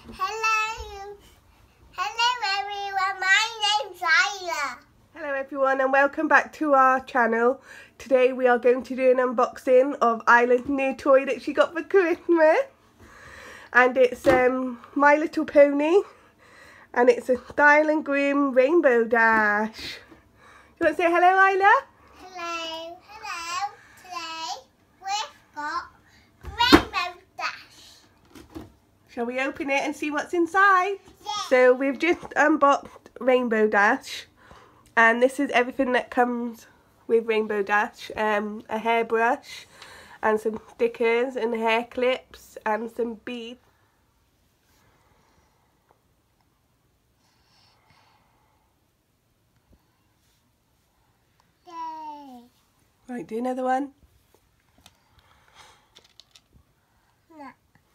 Hello. Hello everyone, my name's Isla. Hello everyone and welcome back to our channel. Today we are going to do an unboxing of Isla's new toy that she got for Christmas. And it's My Little Pony. And it's a Style and Groom Rainbow Dash. You want to say hello, Isla? Hello. Hello. Today we've got Rainbow Dash. Shall we open it and see what's inside? Yeah. So we've just unboxed Rainbow Dash. And this is everything that comes with Rainbow Dash. A hairbrush and some stickers and hair clips and some beads. Yay. Right, do another one. No.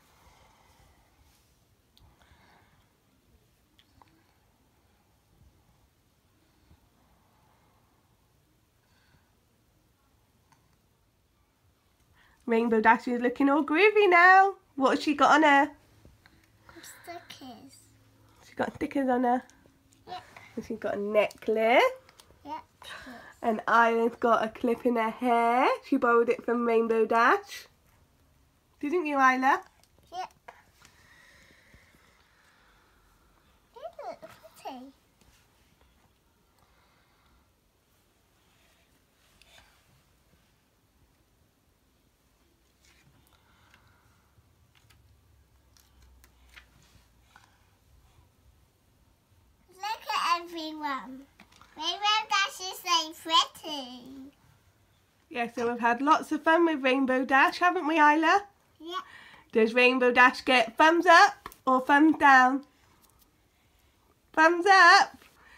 Rainbow Dash is looking all groovy now. What has she got on her? Stickers. She's got stickers on her. Yep. And she's got a necklace. Yep. And Isla's got a clip in her hair. She borrowed it from Rainbow Dash. Didn't you, Isla? Yep. They look pretty. Look at everyone. Rainbow Dash is so pretty. Yeah, so we've had lots of fun with Rainbow Dash, haven't we, Isla? Yep. Does Rainbow Dash get thumbs up or thumbs down? Thumbs up!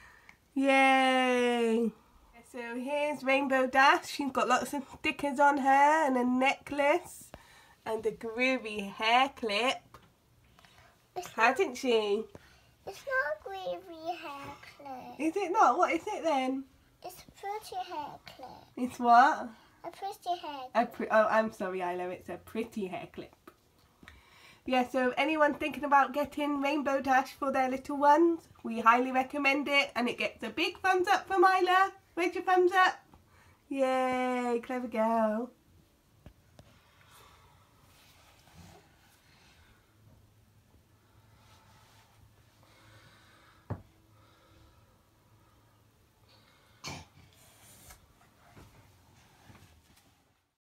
Yay! So here's Rainbow Dash. She's got lots of stickers on her and a necklace and a groovy hair clip. Hasn't she? It's not a groovy hair clip. Is it not? What is it then? It's a pretty hair clip. It's what? A pretty hair clip. Oh, I'm sorry, Isla. It's a pretty hair clip. Yeah, so anyone thinking about getting Rainbow Dash for their little ones, we highly recommend it, and it gets a big thumbs up from Isla. Where's your thumbs up? Yay, clever girl.